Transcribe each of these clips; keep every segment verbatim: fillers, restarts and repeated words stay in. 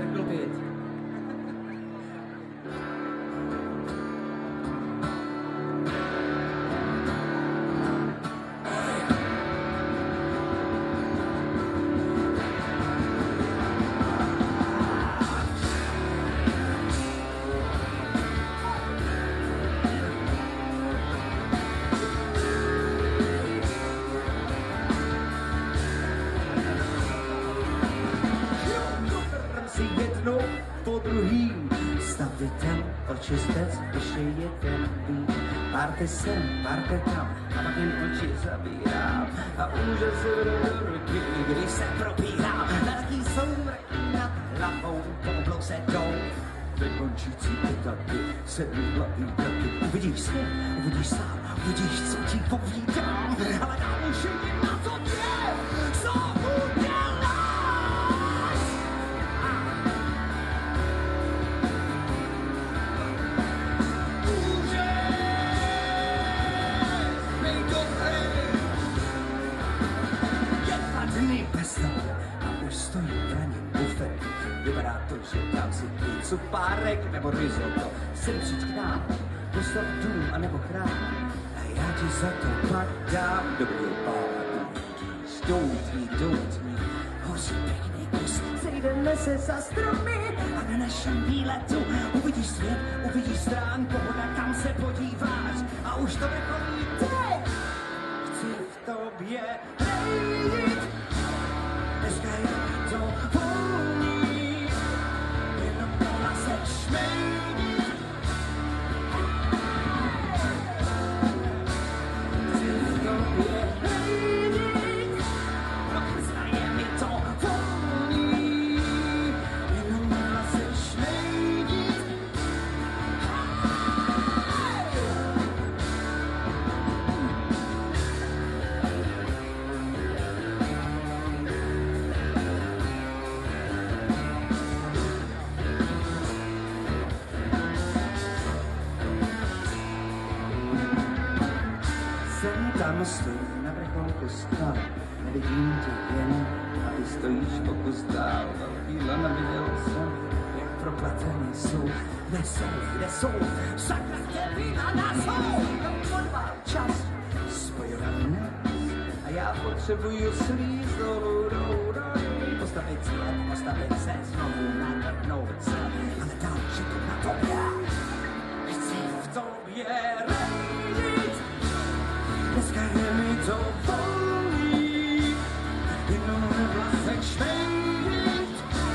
Směr klopit. Jednou po druhý stavitel očistec, ještě jeden být. Párty sem, párty tam, a pak jen oči zavírám a úžas se vede do ruky, když se propírám. Velký soumrak nad hlavou, poblou se jdou nekončící petaky, sedmihlavý draky. Uvidíš svět, uvidíš sám, uvidíš, co ti povídám, ale dám už jen na to tě, co uděláš. A už stojí v raním bufetu. Vypadá to, že tam si pizzu, párek nebo risotto. Sem přijď k nám, postav dům a nebo chrám. A já ti za to pak dám dobrý pádu. Don't me, don't me, hoří pěkný kus. Sejdeme se za stromy a na našem výletu uvidíš svět, uvidíš strán, pohoda, kam se podíváš. A už to vrcholí teď. Chci v tobě nejít. Dneska je to volný, jenom tohle se šmejdí. Chci v tobě nejít, dneska je mi to volný, jenom tohle se šmejdí. Jsem tam stojím na vrcholku skal, nevidím tě jen, a ty stojíš o kus dál. Velký lana viděl jsem, jak proplatený jsou. Kde jsou, kde jsou, sakra dělína nás jsou. Podval čas, spojovat nás, a já potřebuju slíznout dolů, dolů. Postavit cíle, postavit se, znovu nadrhnout se, ale dál, že to na tobě. Chci v tobě rejít. Dneska je mi to volný, jenom vlasek šmejdit.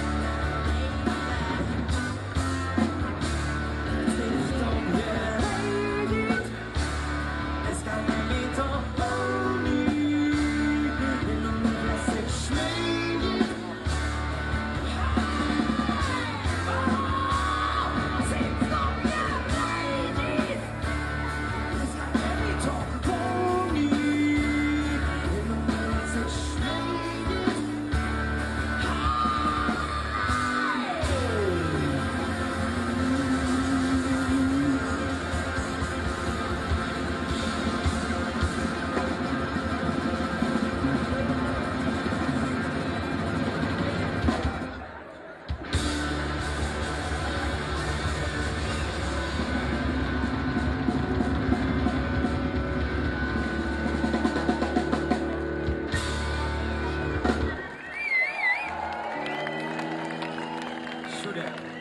Chci v tobě rejít. Dneska je mi to volný, jenom vlasek šmejdit. Chci v tobě rejít. Dneska je mi to volný. Všude.